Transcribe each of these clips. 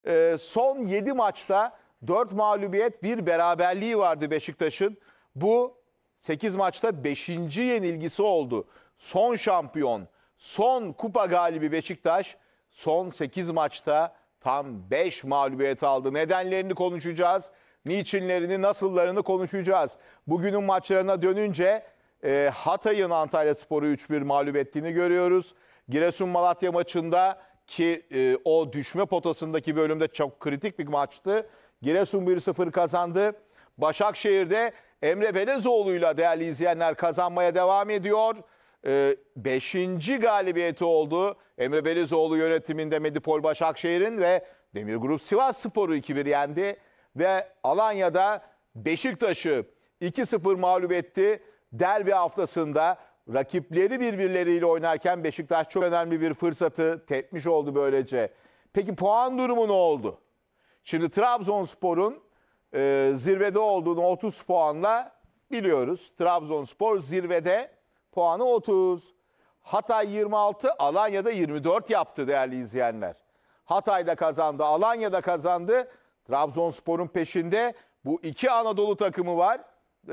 Son 7 maçta 4 mağlubiyet, 1 beraberliği vardı Beşiktaş'ın. Bu 8 maçta 5. yenilgisi oldu. Son şampiyon, son kupa galibi Beşiktaş son 8 maçta tam 5 mağlubiyet aldı. Nedenlerini konuşacağız. Niçinlerini, nasıllarını konuşacağız. Bugünün maçlarına dönünce Hatay'ın Antalyaspor'u 3-1 mağlup ettiğini görüyoruz. Giresun-Malatya maçında ki o düşme potasındaki bölümde çok kritik bir maçtı. Giresun 1-0 kazandı. Başakşehir'de Emre Belezoğlu'yla değerli izleyenler kazanmaya devam ediyor. 5. galibiyeti oldu. Emre Belezoğlu yönetiminde Medipol Başakşehir'in ve Demirgrup Sivasspor'u 2-1 yendi. Ve Alanya'da Beşiktaş'ı 2-0 mağlup etti. Derbi haftasında rakipleri birbirleriyle oynarken Beşiktaş çok önemli bir fırsatı tepmiş oldu böylece. Peki puan durumu ne oldu? Şimdi Trabzonspor'un zirvede olduğunu 30 puanla biliyoruz. Trabzonspor zirvede, puanı 30. Hatay 26, Alanya'da 24 yaptı değerli izleyenler. Hatay'da kazandı, Alanya'da kazandı. Trabzonspor'un peşinde bu iki Anadolu takımı var.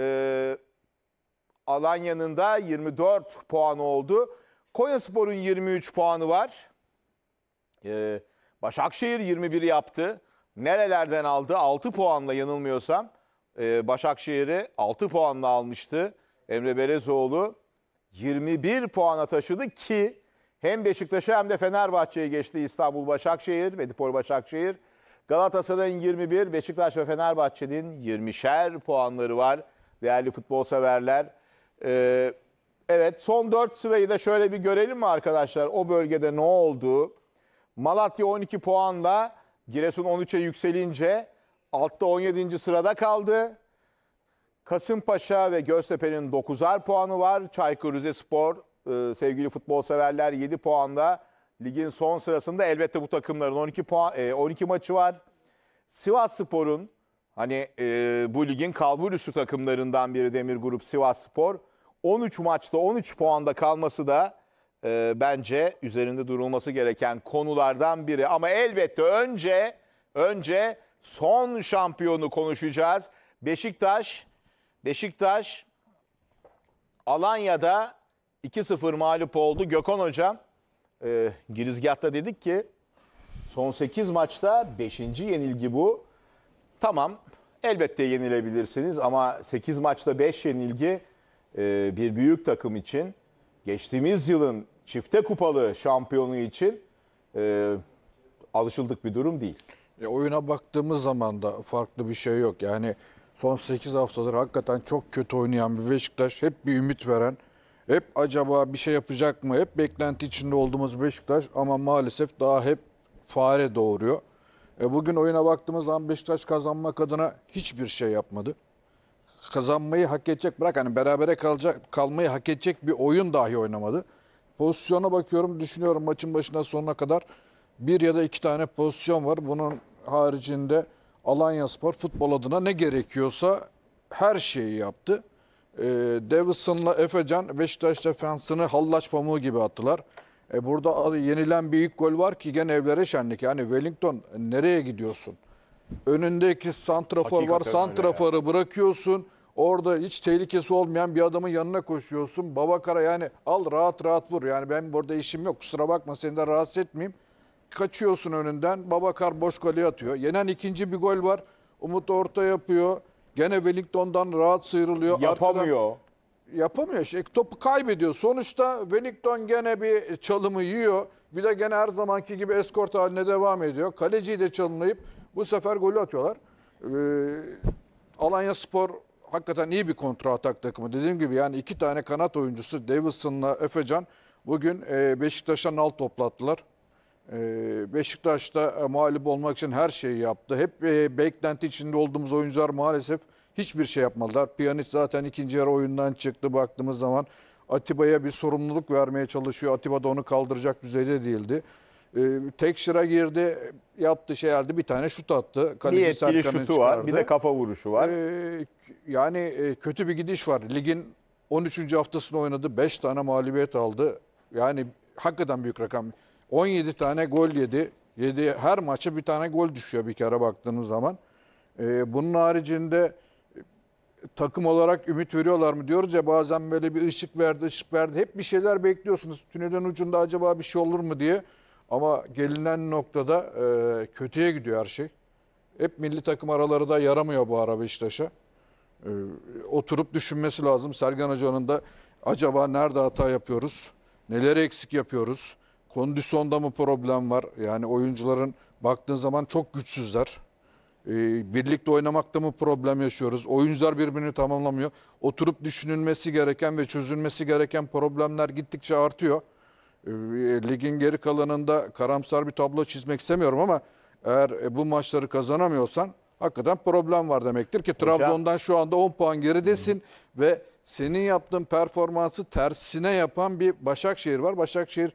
Alanya'nın da 24 puanı oldu. Konyaspor'un 23 puanı var. Başakşehir 21 yaptı. Nerelerden aldı? 6 puanla yanılmıyorsam. Başakşehir'i 6 puanla almıştı. Emre Belezoğlu 21 puana taşıdı ki hem Beşiktaş'ı hem de Fenerbahçe'yi geçti İstanbul Başakşehir, Medipol Başakşehir. Galatasaray'ın 21, Beşiktaş ve Fenerbahçe'nin 20'şer puanları var değerli futbol severler. Evet, son 4 sırayı da şöyle bir görelim mi arkadaşlar? O bölgede ne oldu? Malatya 12 puanla Giresun 13'e yükselince altta 17. sırada kaldı. Kasımpaşa ve Göztepe'nin 9'ar puanı var. Çaykur Rizespor sevgili futbol severler 7 puanla ligin son sırasında. Elbette bu takımların 12 maçı var. Sivasspor'un bu ligin kalburüstü takımlarından biri Demirgrup Sivasspor. 13 maçta 13 puanda kalması da bence üzerinde durulması gereken konulardan biri. Ama elbette önce son şampiyonu konuşacağız. Beşiktaş Alanya'da 2-0 mağlup oldu. Gökhan Hocam, girizgahta dedik ki son 8 maçta 5. yenilgi bu. Tamam, elbette yenilebilirsiniz ama 8 maçta 5 yenilgi bir büyük takım için, geçtiğimiz yılın çifte kupalı şampiyonu için alışıldık bir durum değil. Oyuna baktığımız zaman da farklı bir şey yok. Yani son 8 haftadır hakikaten çok kötü oynayan bir Beşiktaş, hep bir ümit veren, hep acaba bir şey yapacak mı, hep beklenti içinde olduğumuz Beşiktaş ama maalesef daha hep fare doğuruyor. Bugün oyuna baktığımız zaman Beşiktaş kazanmak adına hiçbir şey yapmadı. Kazanmayı hak edecek, bırak hani berabere kalmayı hak edecek bir oyun dahi oynamadı. Pozisyona bakıyorum, düşünüyorum maçın başına sonuna kadar bir ya da iki tane pozisyon var. Bunun haricinde Alanyaspor futbol adına ne gerekiyorsa her şeyi yaptı. Davidson'la Efecan Beşiktaş defansını hallaç pamuğu gibi attılar. Burada yenilen bir ilk gol var ki gene evlere şenlik. Yani Wellington nereye gidiyorsun? Önündeki santrafor var. Santrafor'u bırakıyorsun. Orada hiç tehlikesi olmayan bir adamın yanına koşuyorsun. Babakar'a yani al rahat rahat vur. Yani ben burada işim yok. Kusura bakma seni de rahatsız etmeyeyim. Kaçıyorsun önünden. Babakar boş kaleye atıyor. Yenen ikinci bir gol var. Umut orta yapıyor. Gene Wellington'dan rahat sıyrılıyor. Yapamıyor. Yapamıyor. Topu kaybediyor. Sonuçta Wellington gene bir çalımı yiyor. Bir de gene her zamanki gibi eskort haline devam ediyor. Kaleciyi de çalımlayıp bu sefer golü atıyorlar. Alanyaspor hakikaten iyi bir kontra atak takımı. Dediğim gibi yani iki tane kanat oyuncusu Davidson'la Efecan bugün Beşiktaş'a nal toplattılar. Beşiktaş'ta mağlup olmak için her şeyi yaptı. Hep beklenti içinde olduğumuz oyuncular maalesef hiçbir şey yapmadılar. Pjanic zaten ikinci yarı oyundan çıktı baktığımız zaman. Atiba'ya bir sorumluluk vermeye çalışıyor. Atiba da onu kaldıracak düzeyde değildi. Tekşir'e girdi, yaptı elde bir tane şut attı. Kaleci bir etkili şutu var, bir de kafa vuruşu var. Yani kötü bir gidiş var. Ligin 13. haftasını oynadı, 5 tane mağlubiyet aldı. Yani hakikaten büyük rakam. 17 tane gol yedi. Yediği her maça bir tane gol düşüyor bir kere baktığınız zaman. Bunun haricinde takım olarak ümit veriyorlar mı diyoruz ya, bazen böyle bir ışık verdi. Hep bir şeyler bekliyorsunuz. Tünelin ucunda acaba bir şey olur mu diye. Ama gelinen noktada kötüye gidiyor her şey. Hep milli takım araları da yaramıyor bu ara Beşiktaş'a. Oturup düşünmesi lazım. Sergen Hoca'nın da acaba nerede hata yapıyoruz? Neleri eksik yapıyoruz? Kondisyonda mı problem var? Yani oyuncuların baktığın zaman çok güçsüzler. Birlikte oynamakta mı problem yaşıyoruz? Oyuncular birbirini tamamlamıyor. Oturup düşünülmesi gereken ve çözülmesi gereken problemler gittikçe artıyor. Ligin geri kalanında karamsar bir tablo çizmek istemiyorum ama eğer bu maçları kazanamıyorsan hakikaten problem var demektir ki Trabzon'dan şu anda 10 puan geridesin ve senin yaptığın performansı tersine yapan bir Başakşehir var. Başakşehir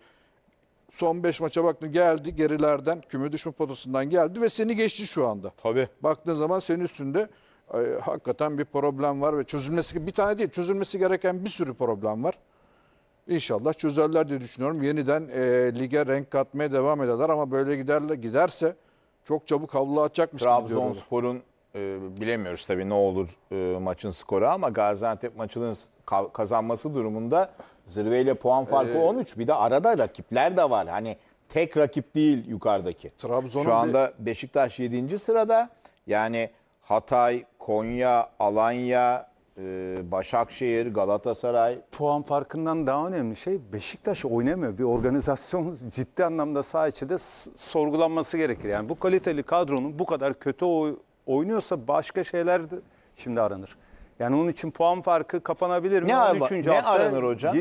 son 5 maça baktın, geldi gerilerden, küme düşme potasından geldi ve seni geçti şu anda. Tabii. Baktığın zaman senin üstünde hakikaten bir problem var ve çözülmesi, bir tane değil, çözülmesi gereken bir sürü problem var. İnşallah çözerler diye düşünüyorum. Yeniden lige renk katmaya devam ederler ama böyle giderse çok çabuk havlu atacakmış gibi diyorlar. Trabzonspor'un bilemiyoruz tabii ne olur maçın skoru ama Gaziantep maçının kazanması durumunda zirveyle puan farkı 13. Bir de arada rakipler de var. Hani tek rakip değil yukarıdaki. Trabzon'un Şu anda Beşiktaş 7. sırada. Yani Hatay, Konya, Alanya, Başakşehir, Galatasaray. Puan farkından daha önemli şey Beşiktaş oynamıyor. Bir organizasyon ciddi anlamda saha içinde sorgulanması gerekir. Yani bu kaliteli kadronun bu kadar kötü oynuyorsa başka şeyler de şimdi aranır. Yani onun için puan farkı kapanabilir mi? Ne 13. hafta aranır hocam?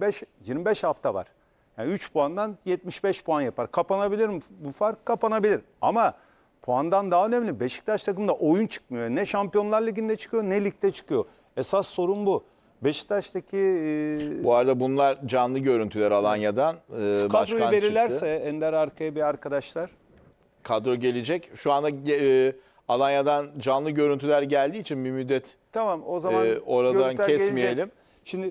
25 hafta var. Yani 3 puandan 75 puan yapar. Kapanabilir mi bu fark? Kapanabilir. Ama puandan daha önemli Beşiktaş takımında oyun çıkmıyor. Ne Şampiyonlar Ligi'nde çıkıyor ne ligde çıkıyor. Esas sorun bu. Beşiktaş'taki Bu arada bunlar canlı görüntüler Alanya'dan. kadroyu Başkan verirlerse çıktı. Ender arkaya bir arkadaşlar. Kadro gelecek. Şu anda Alanya'dan canlı görüntüler geldiği için bir müddet Tamam o zaman oradan görüntüler kesmeyelim. gelince- Şimdi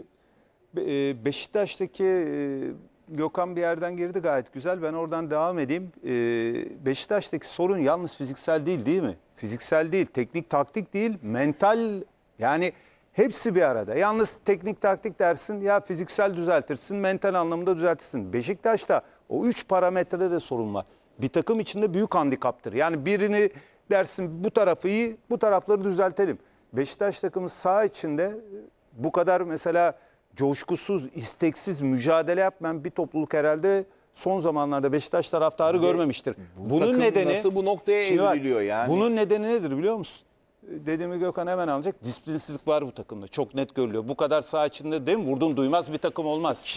Beşiktaş'taki Gökhan bir yerden girdi gayet güzel. Ben oradan devam edeyim. Beşiktaş'taki sorun yalnız fiziksel değil mi? Fiziksel değil, teknik taktik değil, mental, yani hepsi bir arada. Yalnız teknik taktik dersin ya fiziksel düzeltirsin, mental anlamda düzeltirsin. Beşiktaş'ta o 3 parametrede de sorun var. Bir takım içinde büyük handikaptır. Yani birini dersin bu tarafı iyi, bu tarafları düzeltelim. Beşiktaş takımı saha içinde bu kadar mesela coşkusuz, isteksiz mücadele yapmayan bir topluluk herhalde son zamanlarda Beşiktaş taraftarı görmemiştir. Bunun takım nedeni nasıl bu noktaya Şimdi bak, evriliyor yani? Bunun nedeni nedir biliyor musun? Dediğimi Gökhan hemen alacak. Disiplinsizlik var bu takımda. Çok net görülüyor. Bu kadar saha içinde değil mi? Vurdun duymaz bir takım olmaz.